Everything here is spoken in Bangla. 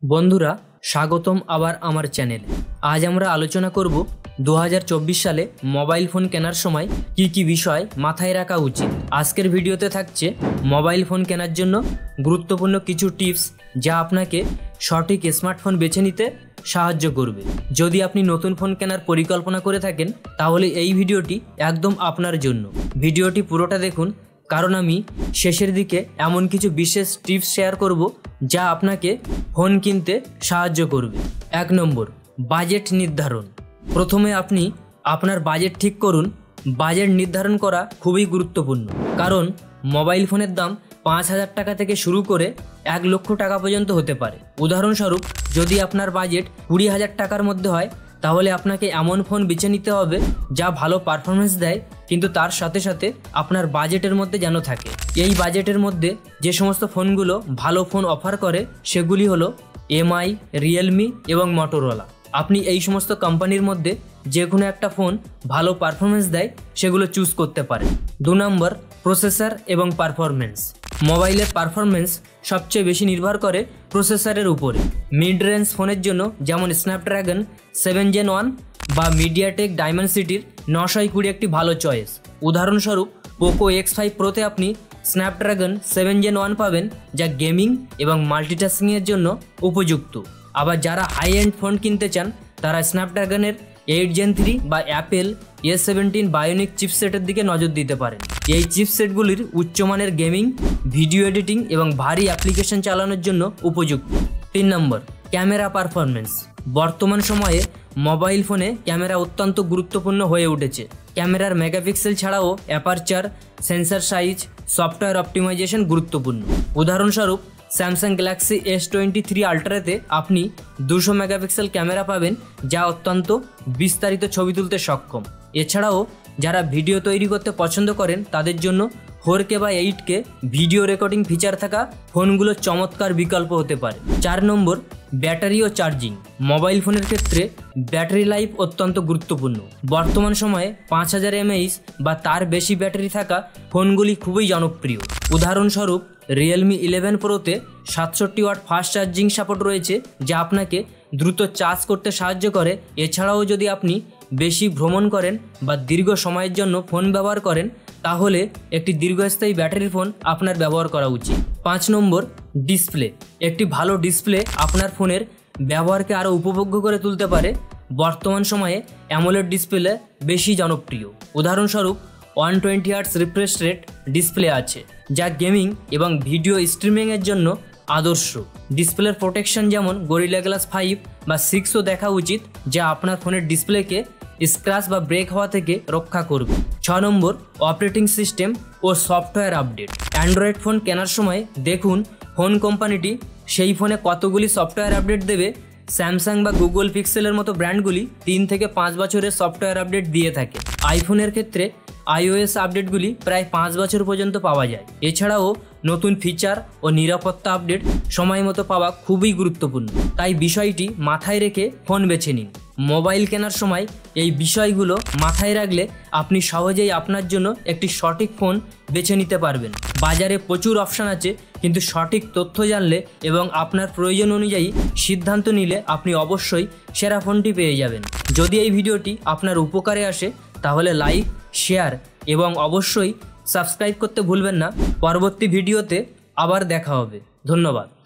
বন্ধুরা স্বাগতম আবার আমার চ্যানেলে। আজ আমরা আলোচনা করব 2024 সালে মোবাইল ফোন কেনার সময় কি বিষয় মাথায় রাখা উচিত। আজকের ভিডিওতে থাকছে মোবাইল ফোন কেনার জন্য গুরুত্বপূর্ণ কিছু টিপস যা আপনাকে সঠিক স্মার্টফোন বেছে নিতে সাহায্য করবে। যদি আপনি নতুন ফোন কেনার পরিকল্পনা করে থাকেন তাহলে এই ভিডিওটি একদম আপনার জন্য। ভিডিওটি পুরোটা দেখুন, কারণ আমি শেষের দিকে এমন কিছু বিশেষ টিপস শেয়ার করব যা আপনাকে ফোন কিনতে সাহায্য করবে। 1 নম্বর, বাজেট নির্ধারণ। প্রথমে আপনি আপনার বাজেট ঠিক করুন। বাজেট নির্ধারণ করা খুবই গুরুত্বপূর্ণ, কারণ মোবাইল ফোনের দাম 5,000 টাকা থেকে শুরু করে 1 লক্ষ টাকা পর্যন্ত হতে পারে। উদাহরণস্বরূপ, যদি আপনার বাজেট 20,000 টাকার মধ্যে হয় তাহলে আপনাকে এমন ফোন বেছে নিতে হবে যা ভালো পারফরমেন্স দেয়, কিন্তু তার সাথে সাথে আপনার বাজেটের মধ্যে যেন থাকে। এই বাজেটের মধ্যে যে সমস্ত ফোনগুলো ভালো ফোন অফার করে সেগুলি হলো এমআই, রিয়েলমি এবং মটোরোলা। আপনি এই সমস্ত কোম্পানির মধ্যে যে কোনো একটা ফোন ভালো পারফরমেন্স দেয় সেগুলো চুজ করতে পারেন। 2 নম্বর, প্রসেসর এবং পারফরমেন্স। মোবাইলের পারফরমেন্স সবচেয়ে বেশি নির্ভর করে প্রসেসরের উপরে। মিড রেঞ্জ ফোনের জন্য যেমন স্ন্যাপড্রাগন 7 Gen 1 বা মিডিয়াটেক ডাইমেনসিটির 920 একটি ভালো চয়েস। উদাহরণস্বরূপ, পোকো X5 প্রোতে আপনি স্ন্যাপড্রাগন 7 Gen 1 পাবেন, যা গেমিং এবং মাল্টিটাস্কিংয়ের জন্য উপযুক্ত। আবার যারা হাই এন্ড ফোন কিনতে চান তারা স্ন্যাপড্রাগনের 8 Gen 3 বা অ্যাপেল A17 বায়োনিক চিপসেটের দিকে নজর দিতে পারেন। এই চিপসেটগুলির উচ্চমানের গেমিং, ভিডিও এডিটিং এবং ভারী অ্যাপ্লিকেশন চালানোর জন্য উপযুক্ত। 3 নম্বর, ক্যামেরা পারফরমেন্স। বর্তমান সময়ে মোবাইল ফোনে ক্যামেরা অত্যন্ত গুরুত্বপূর্ণ হয়ে উঠেছে। ক্যামেরার মেগাপিক্সেল ছাড়াও aperture, sensor size, software optimisation গুরুত্বপূর্ণ। উদাহরণস্বরূপ, স্যামসাং গ্যালাক্সি S23 আলট্রাতে আপনি 200 মেগাপিক্সেল ক্যামেরা পাবেন, যা অত্যন্ত বিস্তারিত ছবি তুলতে সক্ষম। এছাড়াও যারা ভিডিও তৈরি করতে পছন্দ করেন তাদের জন্য 4K বা 8K ভিডিও রেকর্ডিং ফিচার থাকা ফোনগুলো চমৎকার বিকল্প হতে পারে। 4 নম্বর, ব্যাটারি ও চার্জিং। মোবাইল ফোনের ক্ষেত্রে ব্যাটারি লাইফ অত্যন্ত গুরুত্বপূর্ণ। বর্তমান সময়ে 5000 mAh বা তার বেশি ব্যাটারি থাকা ফোনগুলি খুবই জনপ্রিয়। উদাহরণস্বরূপ, রিয়েলমি 11 প্রোতে 67 ওয়াট ফাস্ট চার্জিং সাপোর্ট রয়েছে, যা আপনাকে দ্রুত চার্জ করতে সাহায্য করে। এছাড়াও যদি আপনি বেশি ভ্রমণ করেন বা দীর্ঘ সময়ের জন্য ফোন ব্যবহার করেন তাহলে একটি দীর্ঘস্থায়ী ব্যাটারির ফোন আপনার ব্যবহার করা উচিত। 5 নম্বর, ডিসপ্লে। একটি ভালো ডিসপ্লে আপনার ফোনের ব্যবহারকে আরও উপভোগ্য করে তুলতে পারে। বর্তমান সময়ে অ্যামোলেড ডিসপ্লে বেশি জনপ্রিয়। উদাহরণস্বরূপ, 120 Hz রিফ্রেশ রেট ডিসপ্লে আছে, যা গেমিং এবং ভিডিও স্ট্রিমিংয়ের জন্য আদর্শ। ডিসপ্লের প্রোটেকশন যেমন গরিলা গ্লাস 5 বা 6ও দেখা উচিত, যা আপনার ফোনের ডিসপ্লেকে স্ক্র্যাচ বা ব্রেক হওয়া থেকে রক্ষা করবে। 6 নম্বর, অপারেটিং সিস্টেম ও সফটওয়্যার আপডেট। অ্যান্ড্রয়েড ফোন কেনার সময় দেখুন ফোন কোম্পানিটি সেই ফোনে কতগুলি সফটওয়্যার আপডেট দেবে। স্যামসাং বা গুগল পিক্সেলের মতো ব্র্যান্ডগুলি 3 থেকে 5 বছরের সফটওয়্যার আপডেট দিয়ে থাকে। আইফোনের ক্ষেত্রে iOS আপডেটগুলি প্রায় 5 বছর পর্যন্ত পাওয়া যায়। এছাড়াও নতুন ফিচার ও নিরাপত্তা আপডেট সময় মতো পাওয়া খুবই গুরুত্বপূর্ণ, তাই বিষয়টি মাথায় রেখে ফোন বেছে নিন। মোবাইল কেনার সময় এই বিষয়গুলো মাথায় রাখলে আপনি সহজেই আপনার জন্য একটি সঠিক ফোন বেছে নিতে পারবেন। বাজারে প্রচুর অপশান আছে, কিন্তু সঠিক তথ্য জানলে এবং আপনার প্রয়োজন অনুযায়ী সিদ্ধান্ত নিলে আপনি অবশ্যই সেরা ফোনটি পেয়ে যাবেন। যদি এই ভিডিওটি আপনার উপকারে আসে তাহলে লাইক, শেয়ার এবং অবশ্যই সাবস্ক্রাইব করতে ভুলবেন না। পরবর্তী ভিডিওতে আবার দেখা হবে। ধন্যবাদ।